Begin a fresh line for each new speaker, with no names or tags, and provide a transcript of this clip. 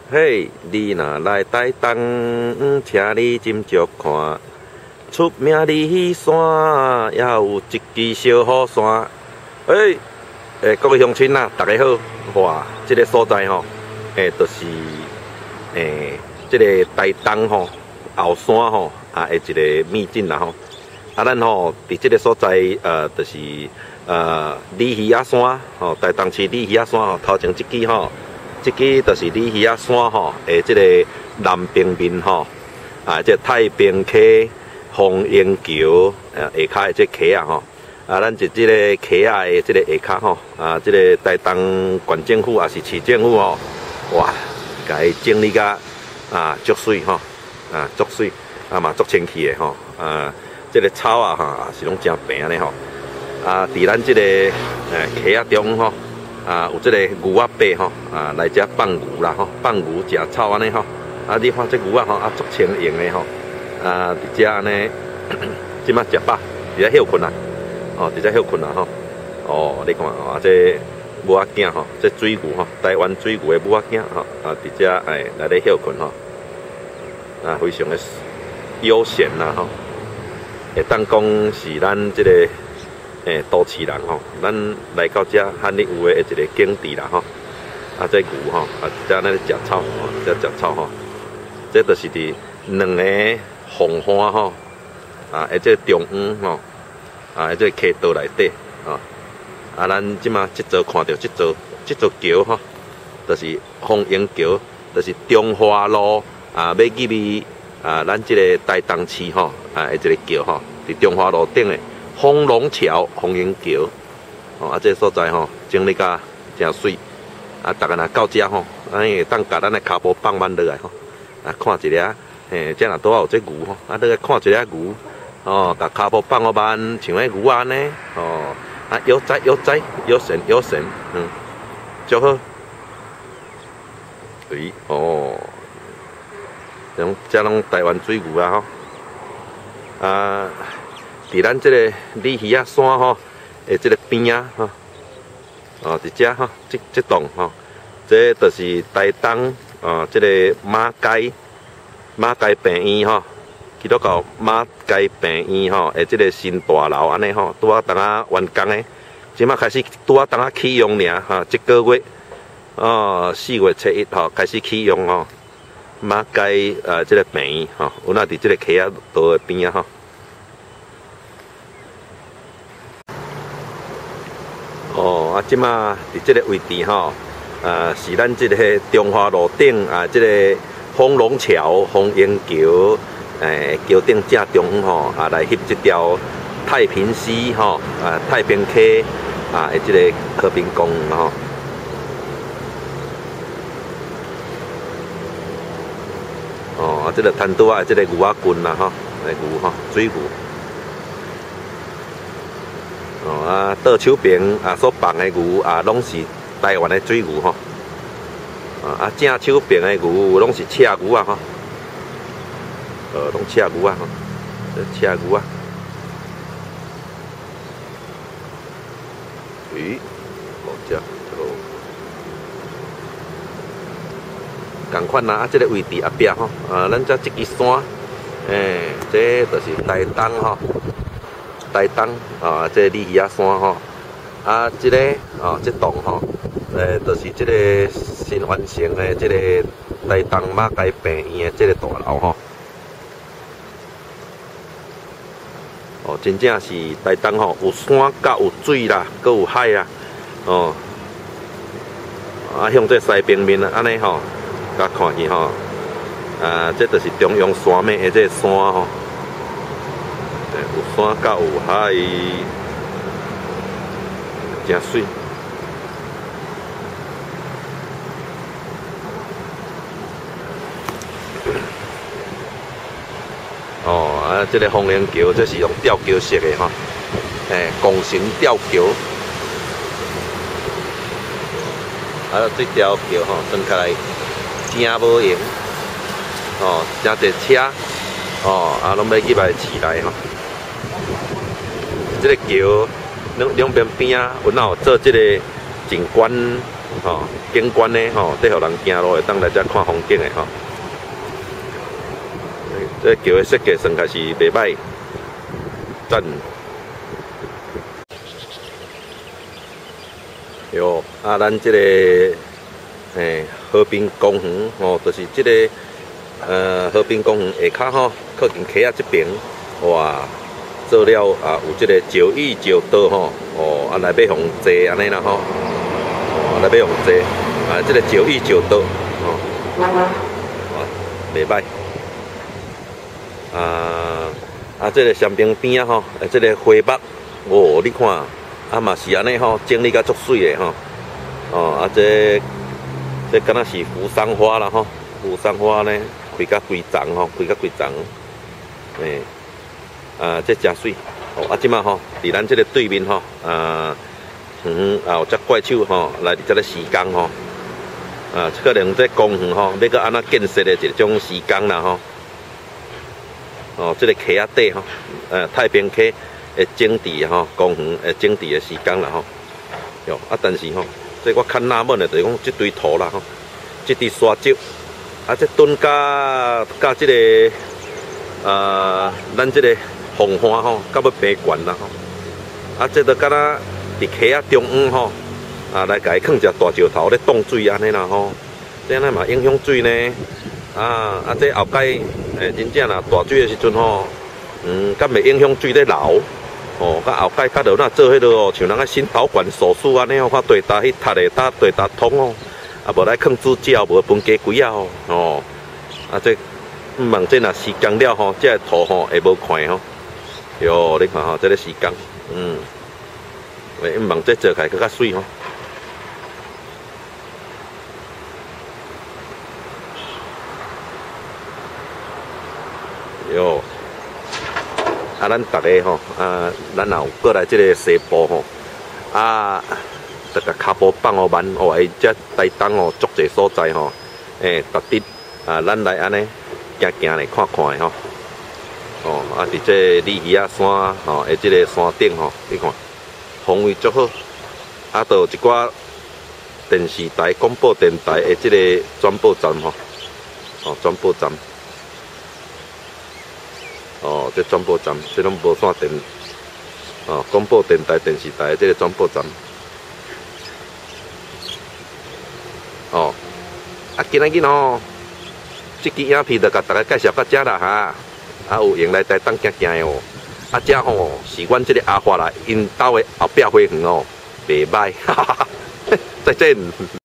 嘿，你若来台东，请你斟酌看。出名里山，也有一支小雨伞。各位乡亲啊，大家好！哇，这个所在吼，就是这个台东吼后山吼的一个秘境啦吼。咱吼伫这个所在就是李鱼仔山吼，台东市李鱼仔山吼，头前这支吼。这支就是李鱼仔山吼，这个南平面吼，这太平溪、丰英桥下骹的这溪啊吼，咱就这个溪啊的这个下骹吼，这个台东县政府也是市政府吼，哇，甲伊整理甲足水吼，足水嘛足清气的吼，这个草啊哈是拢真平的吼，伫咱这个溪啊中吼。有这个牛仔伯吼，来遮放牛啦吼，放牛食草安尼吼，你看这牛仔吼，足清盈的吼，伫遮安尼，即马食饱，伫遮休困啦，伫遮休困啦吼，你看这母仔囝吼，这水牛吼，台湾水牛的母仔囝吼，伫遮来咧休困吼，非常的悠闲啦吼，会当讲是咱这个。都市人吼，咱来到遮罕你有的一个景致啦吼，这牛吼，遮咧食草，遮食草吼，这就是伫两个红花吼，这中央吼，这溪道内底咱即马即座看到即座桥吼，就是丰英桥，就是中华路要入去咱即个台东市吼，一个桥吼，伫中华路顶的。丰隆桥、丰英桥，这个所在吼，整理甲真水。大家若到遮吼，会当甲咱的骹步放慢落来吼，看一下，这若拄好有这牛吼，你来看一下牛，甲骹步放好慢，像迄牛安尼，悠哉悠哉，悠闲悠闲，足好。这拢台湾水牛啊吼，伫咱这个李鱼仔山吼，这个边啊吼，伫遮吼，这栋吼，这就是台东这个马街病院吼，基督教马街病院吼，这个新大楼安尼吼，拄啊当啊完工的，即马开始拄啊当啊启用尔哈，这个月4月初1号开始启用吼，马街这个病院吼，有那伫这个溪仔道的边啊吼。即马伫即个位置吼，是咱即个中华路顶即个丰隆桥、丰英桥，桥顶正中央吼，来翕即条太平溪吼，太平溪的即个和平公园吼。即个摊拄即个牛仔棍啦吼，牛吼，水牛。倒手边所放的牛拢是台湾的水牛吼，正手边的牛拢是赤牛吼，拢赤牛吼，这赤牛这同款啦，这个位置后壁吼，咱这一支山，这就是台东吼。台东这李鱼仔山吼，这个这栋吼，就是这个新完成的这个台东马街病院的这个大楼吼，真正是台东吼，有山甲有水啦，搁有海啦，向这西平面安尼吼，甲看去吼，这就是中央山脉的这个山吼。有山甲有海，真水。这个丰英桥，这是用吊桥式的吼，拱形吊桥。这条桥吼，转开来真无用，真侪车，拢要去来市内吼。这个桥两边边有做这个景观吼，景观呢吼，得互人行路会当来遮看风景的吼。这桥的设计算开是袂歹，赞。哟，啊，咱这个和平公园吼，就是这个和平公园下骹吼，靠近溪仔这边，哇，做了啊有这个石椅石桌吼，哦，啊来要互坐安尼啦吼，哦，来要互坐，啊，这个石椅石桌吼，哇，袂歹。这个山边边啊吼，这个花木，哦，你看，啊嘛是安尼吼，整理甲足水的吼，哦，这敢若是扶桑花啦吼，扶桑花呢开甲规丛吼，开甲规丛，这真水，哦，即马吼，伫咱这个对面吼，也有只怪手吼来伫这个施工吼，可能这公园吼要搁安怎建设的一种施工啦吼。哦，这个溪仔底吼，太平溪的整治吼，公园的整治的施工啦吼。哟，但是吼，这我较纳闷的，就是讲这堆土啦吼，这堆沙石，这墩甲这个咱这个红花吼，甲要平悬啦吼。这都敢若伫溪仔中央吼，来甲伊放只大石头咧挡水安尼啦吼，这样嘛影响水呢。这后盖真正啦，大水的时阵吼，敢袂影响水咧流，哦，甲后盖甲落那做迄落哦，像人个心导管手术安尼哦，看对搭迄塌的搭对搭通哦，无来放支胶，无分加几啊哦，这毋望这若施工了吼，这土吼会无看吼，哟，你看吼，这个施工，毋望这做起来更较水吼。哟，咱大家吼，咱也有过来这个西部吼，这个骹步放互慢哦，这台东哦，足侪所在吼，值得咱来安尼行行来看看的吼。哦，伫这李鱼仔山吼，这个山顶吼，你看风位足好，都有一寡电视台、广播电台的这个转播站吼，转播站。哦，这转播站，这拢无线电，广播电台、电视台这个转播站。今仔日吼，这支影片就甲大家介绍到这啦哈，有闲来台东行行的哦。这吼是阮这个阿华啦，因兜的后壁花园哦，袂歹，哈哈哈，再见。